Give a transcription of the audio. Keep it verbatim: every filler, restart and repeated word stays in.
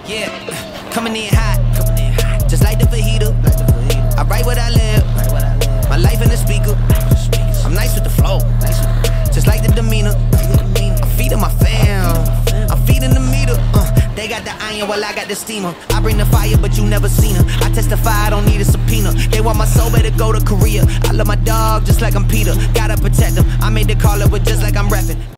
Yeah, coming in hot, just like the fajita. I write what I live, my life in the speaker. I'm nice with the flow, just like the demeanor. I'm feeding my fam, I'm feeding the meter. uh, They got the iron while I got the steamer. I bring the fire but you never seen her. I testify, I don't need a subpoena. They want my soul, better go to Korea. I love my dog just like I'm Peter. Gotta protect him, I made the call, it was just like I'm rapping.